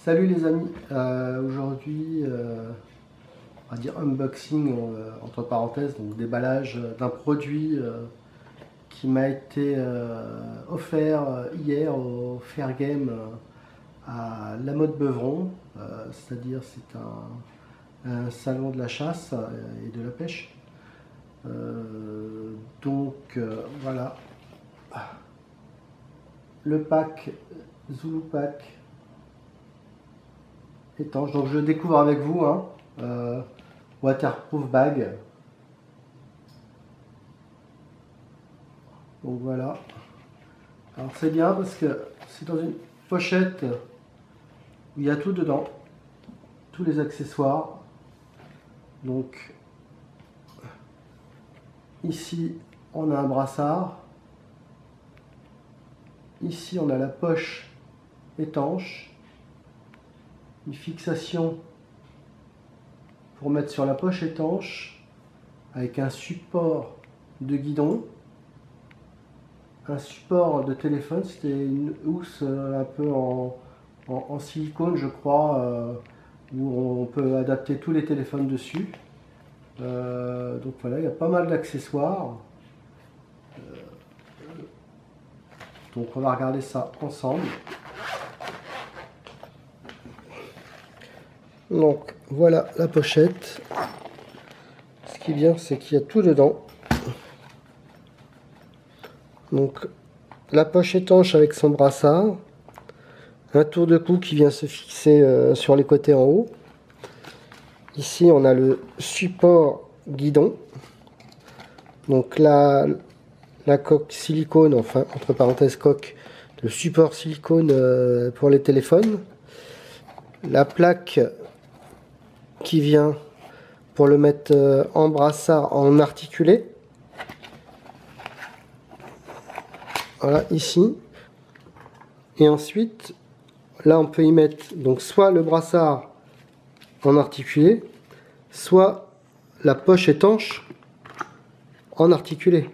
Salut les amis, aujourd'hui on va dire unboxing entre parenthèses, donc déballage d'un produit qui m'a été offert hier au Fair Game à La Motte Beuvron, c'est-à-dire c'est un salon de la chasse et de la pêche. Voilà, le pack Zulu Pack étanche, donc je découvre avec vous, waterproof bag. Donc voilà, alors c'est bien parce que c'est dans une pochette où il y a tout dedans, tous les accessoires. Donc ici on a un brassard, ici on a la poche étanche, une fixation pour mettre sur la poche étanche avec un support de guidon, un support de téléphone, c'était une housse un peu en silicone je crois, où on peut adapter tous les téléphones dessus. Donc voilà, il y a pas mal d'accessoires. Donc on va regarder ça ensemble. Donc voilà la pochette. Ce qui est bien, c'est qu'il y a tout dedans. Donc la poche étanche avec son brassard, un tour de cou qui vient se fixer sur les côtés en haut. Ici on a le support guidon, donc la coque silicone, enfin entre parenthèses coque, le support silicone pour les téléphones, la plaque qui vient pour le mettre en brassard en articulé. Voilà, ici. Et ensuite, là, on peut y mettre donc soit le brassard en articulé, soit la poche étanche en articulé.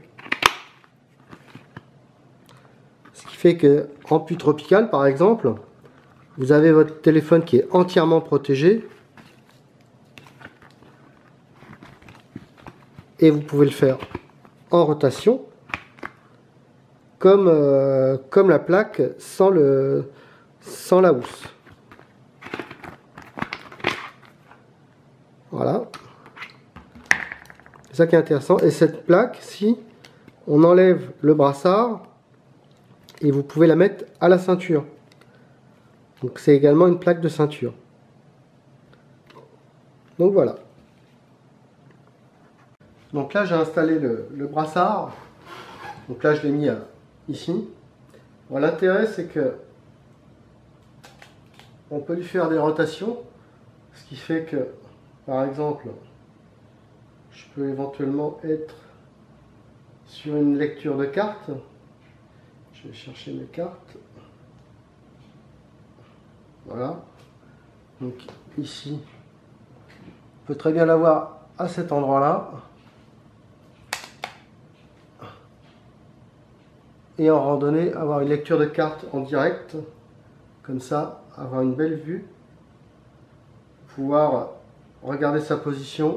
Ce qui fait que en pluie tropicale, par exemple, vous avez votre téléphone qui est entièrement protégé. Et vous pouvez le faire en rotation, comme la plaque sans la housse. Voilà. C'est ça qui est intéressant. Et cette plaque, si on enlève le brassard, et vous pouvez la mettre à la ceinture. Donc c'est également une plaque de ceinture. Donc voilà. Donc là j'ai installé le brassard. Donc là je l'ai mis ici. Bon, l'intérêt c'est que on peut lui faire des rotations, ce qui fait que par exemple je peux éventuellement être sur une lecture de carte. Je vais chercher mes cartes. Voilà. Donc ici on peut très bien l'avoir à cet endroit là. Et en randonnée, avoir une lecture de carte en direct, comme ça, avoir une belle vue, pouvoir regarder sa position.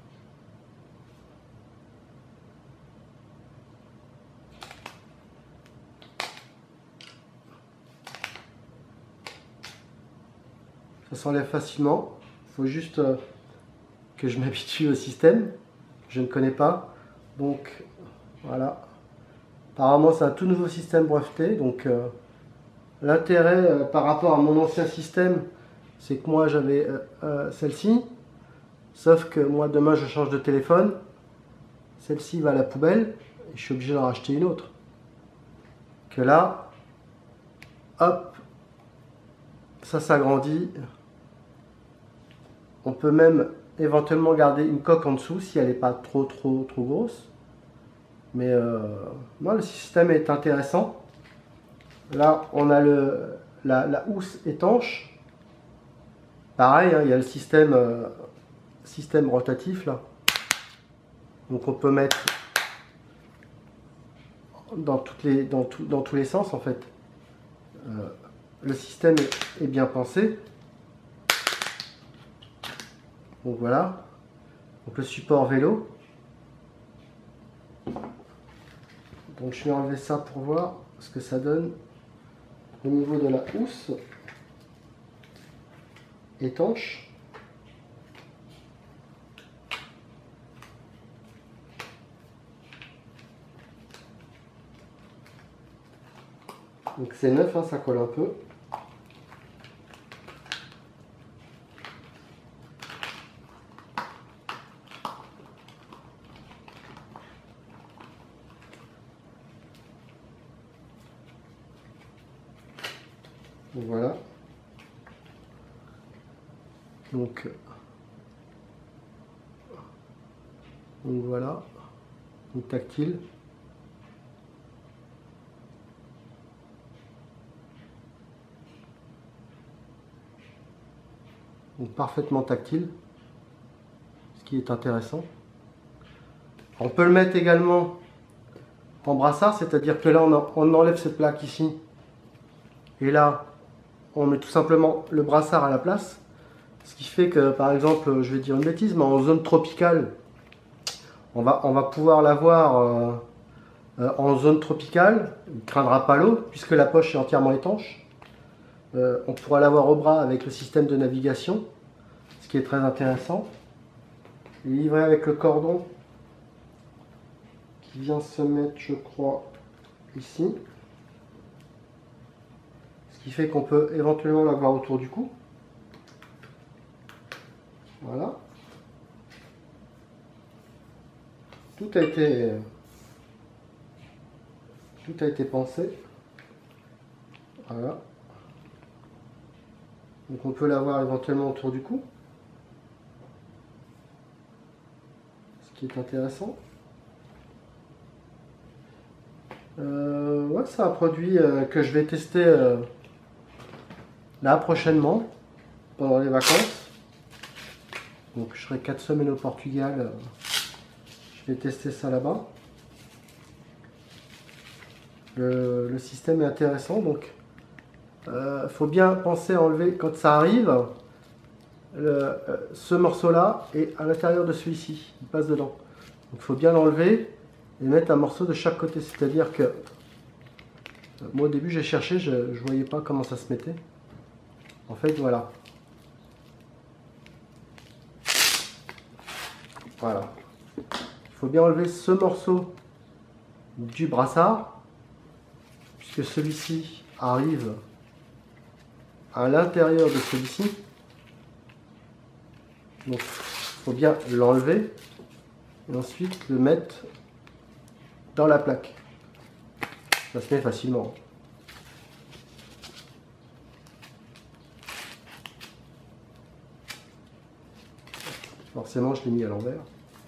Ça s'enlève facilement, il faut juste que je m'habitue au système, je ne connais pas, donc voilà. Apparemment c'est un tout nouveau système breveté, donc l'intérêt par rapport à mon ancien système, c'est que moi j'avais celle-ci, sauf que moi demain je change de téléphone, celle-ci va à la poubelle, et je suis obligé d'en racheter une autre. Que là, hop, ça s'agrandit, on peut même éventuellement garder une coque en dessous si elle n'est pas trop grosse. Mais non, le système est intéressant. Là, on a la housse étanche. Pareil, hein, il y a le système rotatif là. Donc on peut mettre dans tous les sens en fait. Le système est bien pensé. Donc voilà, donc le support vélo. Donc je vais enlever ça pour voir ce que ça donne au niveau de la housse étanche. Donc c'est neuf, hein, ça colle un peu. Donc voilà. Donc voilà. Donc tactile. Donc parfaitement tactile. Ce qui est intéressant. On peut le mettre également en brassard, c'est-à-dire que là on enlève cette plaque ici. Et là, on met tout simplement le brassard à la place. Ce qui fait que, par exemple, je vais dire une bêtise, mais en zone tropicale, on va pouvoir l'avoir en zone tropicale. Il ne craindra pas l'eau, puisque la poche est entièrement étanche. On pourra l'avoir au bras avec le système de navigation, ce qui est très intéressant. Il est livré avec le cordon qui vient se mettre, je crois, ici. Ce qui fait qu'on peut éventuellement l'avoir autour du cou. Voilà. Tout a été pensé. Voilà. Donc on peut l'avoir éventuellement autour du cou. Ce qui est intéressant. Ouais, c'est un produit que je vais tester là prochainement, pendant les vacances. Donc je serai 4 semaines au Portugal. Je vais tester ça là-bas. Le système est intéressant, donc faut bien penser à enlever quand ça arrive. Ce morceau-là est à l'intérieur de celui-ci, il passe dedans. Donc il faut bien l'enlever et mettre un morceau de chaque côté. C'est-à-dire que moi au début j'ai cherché, je ne voyais pas comment ça se mettait. En fait voilà. Voilà. Il faut bien enlever ce morceau du brassard, puisque celui-ci arrive à l'intérieur de celui-ci. Donc il faut bien l'enlever et ensuite le mettre dans la plaque. Ça se met facilement. Forcément je l'ai mis à l'envers.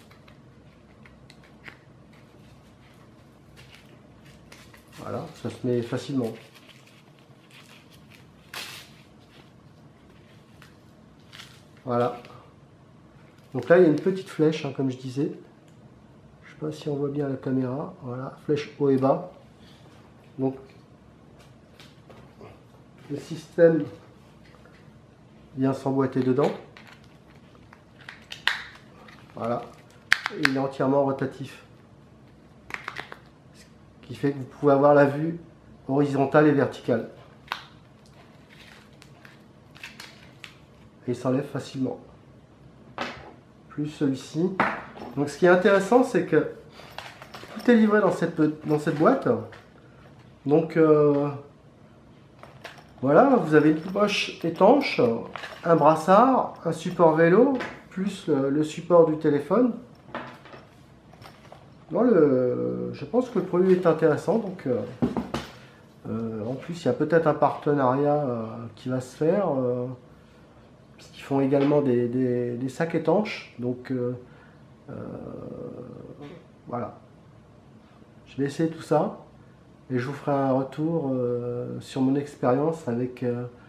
Voilà, ça se met facilement. Voilà. Donc là, il y a une petite flèche, hein, comme je disais. Je ne sais pas si on voit bien la caméra. Voilà, flèche haut et bas. Donc, le système vient s'emboîter dedans. Voilà. Et il est entièrement rotatif. Ce qui fait que vous pouvez avoir la vue horizontale et verticale. Et il s'enlève facilement. Plus celui-ci. Donc ce qui est intéressant, c'est que tout est livré dans cette boîte. Donc voilà, vous avez une poche étanche, un brassard, un support vélo, plus le support du téléphone. Non, je pense que le produit est intéressant. Donc en plus, il y a peut-être un partenariat qui va se faire. Ils font également des sacs étanches. Donc voilà. Je vais essayer tout ça. Et je vous ferai un retour sur mon expérience avec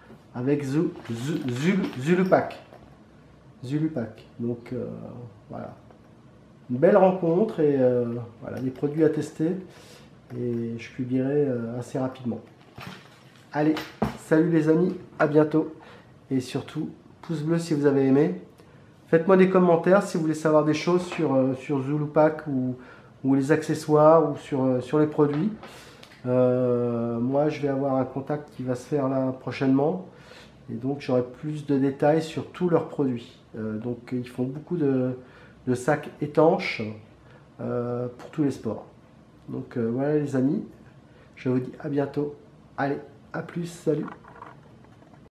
Zulupak. Zulupak. Donc voilà. Une belle rencontre et voilà, des produits à tester. Et je publierai assez rapidement. Allez, salut les amis, à bientôt. Et surtout, pouce bleu si vous avez aimé. Faites-moi des commentaires si vous voulez savoir des choses sur Zulupak ou les accessoires ou sur les produits. Moi, je vais avoir un contact qui va se faire là prochainement. Et donc, j'aurai plus de détails sur tous leurs produits. Donc, ils font beaucoup de sacs étanches pour tous les sports. Donc, voilà les amis. Je vous dis à bientôt. Allez, à plus, salut!